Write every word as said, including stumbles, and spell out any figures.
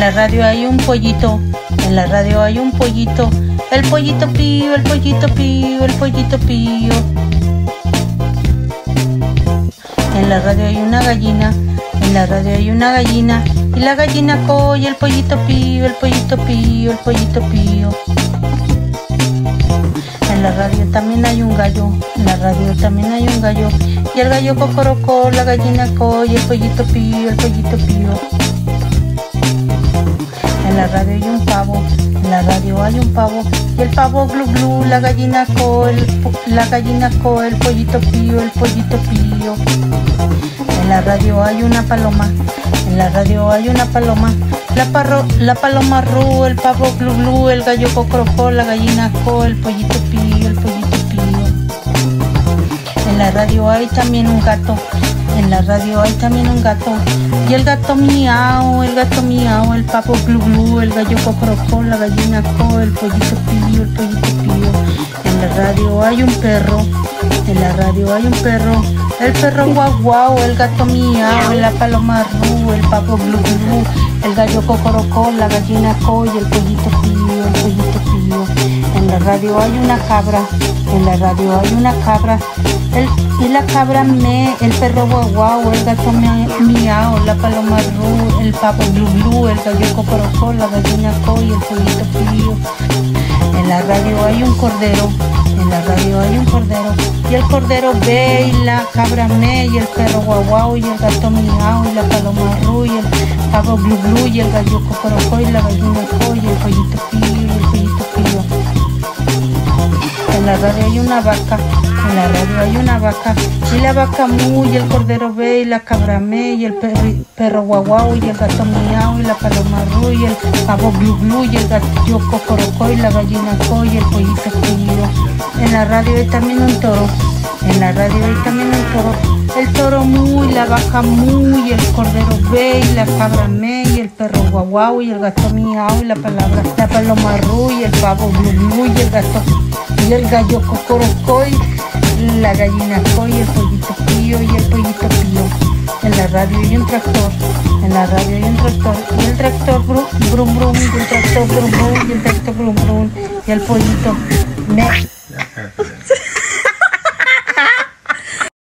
la radio hay un pollito, en la radio hay un pollito, el pollito pío, el pollito pío, el pollito pío. En la radio hay una gallina, en la radio hay una gallina, y la gallina coye, el pollito pío, el pollito pío, el pollito pío. En la radio también hay un gallo, en la radio también hay un gallo, y el gallo cocorocó, la gallina coye, el pollito pío, el pollito pío. En la radio hay un pavo, en la radio hay un pavo, y el pavo glu glu, la gallina co, el, la gallina co, el pollito pío, el pollito pío. En la radio hay una paloma, en la radio hay una paloma, la, parro, la paloma ru, el pavo glu glu, el gallo cocorocó, la gallina co, el pollito pío, el pollito pío. En la radio hay también un gato, en la radio hay también un gato, y el gato miau, el gato miau, el pavo glu glu, el gallo cocorocó, la gallina co, el pollito pío, el pollito pío. En la radio hay un perro, en la radio hay un perro, el perro guau guau, el gato miau, la paloma ru, el pavo glu glu, el gallo cocorocó, la gallina co, y el pollito pío, el pollito pío. En la radio hay una cabra, en la radio hay una cabra, el, y la cabra me, el perro guau guau, el gato me, miau, la paloma ru, el pavo glu glu, el gallo cocorocó, la gallina co, y el pollito pío. En la radio hay un cordero, en la radio hay un cordero, y el cordero ve, y la cabra me, y el perro guau guau, y el gato miau, y la paloma ru, y el pavo glu glu, y el gallo cocorocó, y la gallina co, y el pollito pío, y el pollito pío. En la radio hay una vaca, en la radio hay una vaca, y la vaca mu, y el cordero ve, y la cabra me, y el perro, perro guau guau, y el gato miau, y la paloma ru, y el pavo glu glu, y el gallo cocorocó, y la gallina co, y el pollito pío. En la radio hay también un toro, en la radio hay también un toro, el toro mu, y la vaca mu, y el cordero ve, y la cabra me, y el perro guau guau, y el gato miau, y la palabra, la paloma ru, y el pavo glu glu, y el gato, y el gallo cocorocó, y la gallina co, y el pollito pío, y el pollito pío. En la radio hay un tractor, en la radio hay un tractor, y el tractor brum brum brum, y el tractor brum brum, y el tractor brum brum, y el pollito me.